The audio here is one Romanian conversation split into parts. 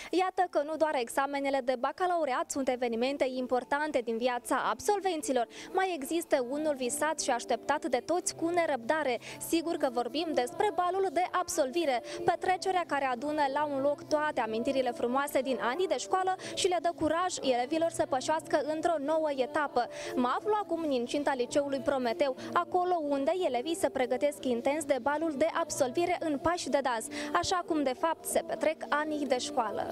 Iată că nu doar examenele de bacalaureat sunt evenimente importante din viața absolvenților, mai există unul visat și așteptat de toți cu nerăbdare. Sigur că vorbim despre balul de absolvire, petrecerea care adună la un loc toate amintirile frumoase din anii de școală și le dă curaj elevilor să pășească într-o nouă etapă. Mă aflu acum în incinta liceului Prometeu, acolo unde elevii se pregătesc intens de balul de absolvire în pași de dans, așa cum de fapt se petrec anii de școală.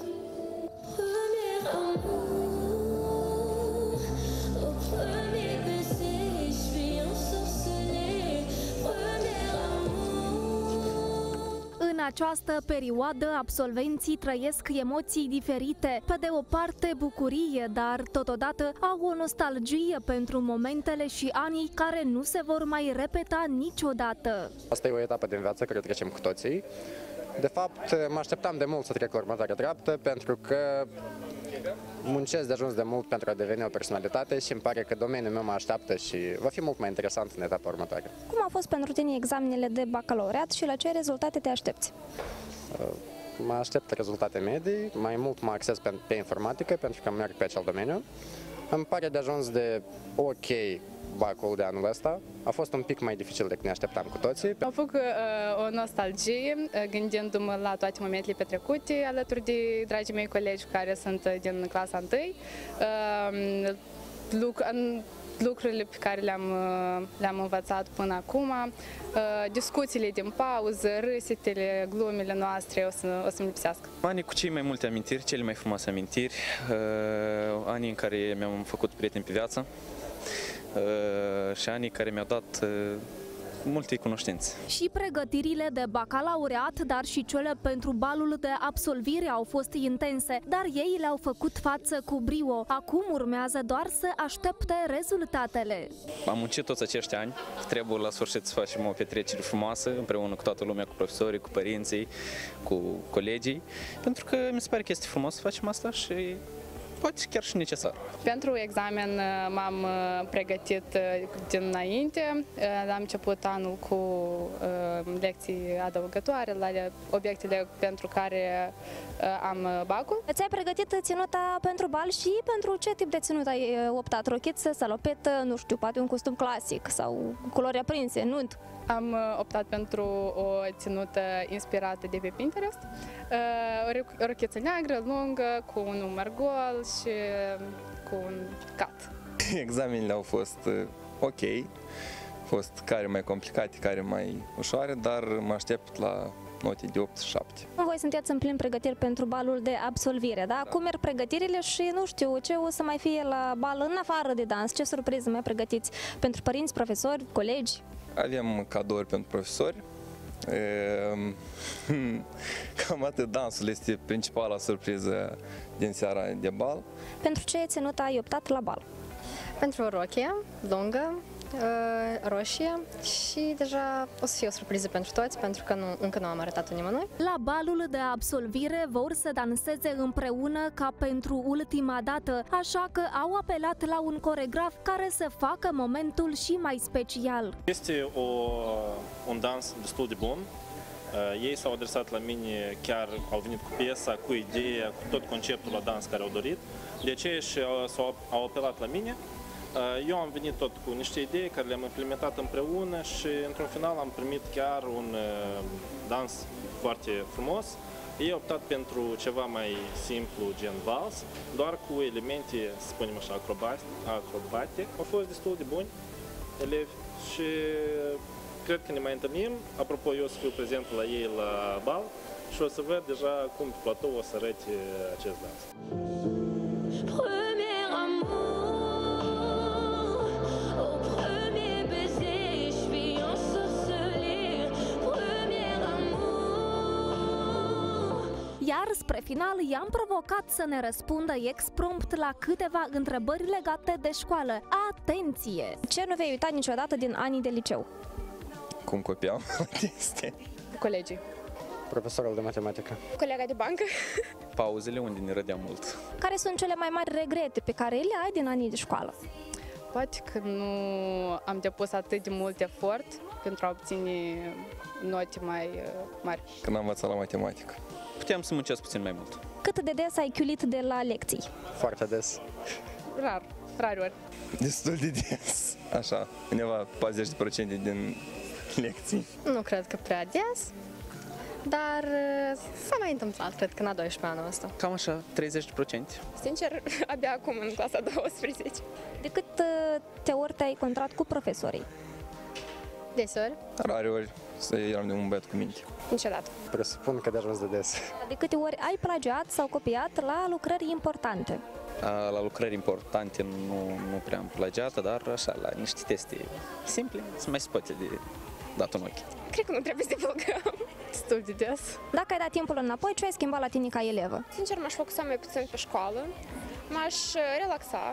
În această perioadă, absolvenții trăiesc emoții diferite. Pe de o parte, bucurie, dar totodată au o nostalgie pentru momentele și anii care nu se vor mai repeta niciodată. Asta e o etapă din viață care trecem cu toții. De fapt, mă așteptam de mult să trec la următoarea treaptă, pentru că muncesc de ajuns de mult pentru a deveni o personalitate și îmi pare că domeniul meu mă așteaptă și va fi mult mai interesant în etapa următoare. Cum au fost pentru tine examenele de bacalaureat și la ce rezultate te aștepți? Mă aștept rezultate medii, mai mult mă axez pe informatică, pentru că merg pe acel domeniu. Îmi pare de ajuns de ok bacul de anul ăsta. A fost un pic mai dificil decât ne așteptam cu toții. Am făcut o nostalgie, gândindu-mă la toate momentele petrecute alături de dragii mei colegi care sunt din clasa 1. Lucrurile pe care le-am învățat până acum, discuțiile din pauză, râsetele, glumele noastre o să-mi lipsească. Anii cu cei mai multe amintiri, cele mai frumoase amintiri, anii în care mi-am făcut prieteni pe viață, și anii care mi-au dat multe cunoștințe. Și pregătirile de bacalaureat, dar și cele pentru balul de absolvire au fost intense, dar ei le-au făcut față cu brio. Acum urmează doar să aștepte rezultatele. Am muncit toți acești ani, trebuie la sfârșit să facem o petrecere frumoasă împreună cu toată lumea, cu profesorii, cu părinții, cu colegii, pentru că mi se pare că este frumos să facem asta și poate chiar și necesar. Pentru examen m-am pregătit dinainte, am început anul cu lecții adăugătoare la obiectele pentru care am bacul. Ți-ai pregătit ținuta pentru bal și pentru ce tip de ținut ai optat? Rochiță, salopetă, nu știu, poate un costum clasic sau culori aprinse, nunt? Am optat pentru o ținută inspirată de pe Pinterest, o rochiță neagră, lungă, cu un număr gol și cu un cat. Examenele au fost ok, au fost care mai complicate, care mai ușoare, dar mă aștept la note de 8-7. Voi sunteți în plin pregătiri pentru balul de absolvire, da? Cum merg pregătirile și nu știu ce o să mai fie la bal în afară de dans? Ce surprize mai pregătiți pentru părinți, profesori, colegi? Avem cadouri pentru profesori. Cam atât, dansul este principala surpriză din seara de bal. Pentru ce ținut ai optat la bal? Pentru o rochie lungă, roșie și deja o să fie o surpriză pentru toți, pentru că încă nu am arătat-o nimănui. La balul de absolvire vor să danseze împreună ca pentru ultima dată, așa că au apelat la un coregraf care să facă momentul și mai special. Este un dans destul de bun. Ei s-au adresat la mine, chiar au venit cu piesa, cu ideea, cu tot conceptul la dans care au dorit. De aceea au apelat la mine. Eu am venit tot cu niște idei care le-am implementat împreună și într-un final am primit chiar un dans foarte frumos. Ei au optat pentru ceva mai simplu, gen vals, doar cu elemente, să spunem așa, acrobate. Au fost destul de buni elevi și cred că ne mai întâlnim. Apropo, eu o să fiu prezent la ei la bal și o să văd deja cum pe platou o să arăte acest dans. Iar spre final i-am provocat să ne răspundă exprompt la câteva întrebări legate de școală. Atenție! Ce nu vei uita niciodată din anii de liceu? Cum copiam teste. Colegii. Profesorul de matematică. Colega de bancă. Pauzele unde ne rădeam mult. Care sunt cele mai mari regrete pe care le ai din anii de școală? Poate că nu am depus atât de mult efort pentru a obține note mai mari. Când am învățat la matematică. puteam să muncesc puțin mai mult. Cât de des ai chiulit de la lecții? Foarte des. Rari ori. Destul de des, așa, undeva 40% din lecții. Nu cred că prea des, dar s-a mai întâmplat, cred că în a 12 anul ăsta. Cam așa, 30%. Sincer, abia acum în clasa 12. De câte ori te-ai encontrat cu profesorii? Deseori, Rare ori să eram de un băiat cu minte. Niciodată. Presupun că de ajuns de des. De câte ori ai plagiat sau copiat la lucrări importante? La lucrări importante nu prea am plagiat, dar așa, la niște teste simple, se mai poate de dat în ochi. Cred că nu trebuie să divulgăm. Destul de des. Dacă ai dat timpul înapoi, ce ai schimbat la tine ca elevă? Sincer, m-aș focusa mai puțin pe școală, m-aș relaxa,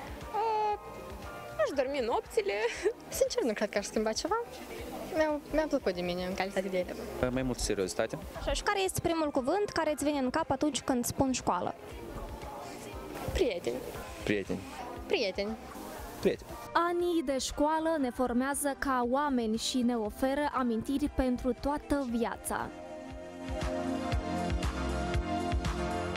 aș dormi nopțile. sincer, nu cred că aș schimba ceva. Mi-a plăcut de mine în calitate de elevă. Mai multă seriozitate. Și care este primul cuvânt care îți vine în cap atunci când spun școală? Prieteni. Prieteni. Prieteni. Prieteni. Anii de școală ne formează ca oameni și ne oferă amintiri pentru toată viața.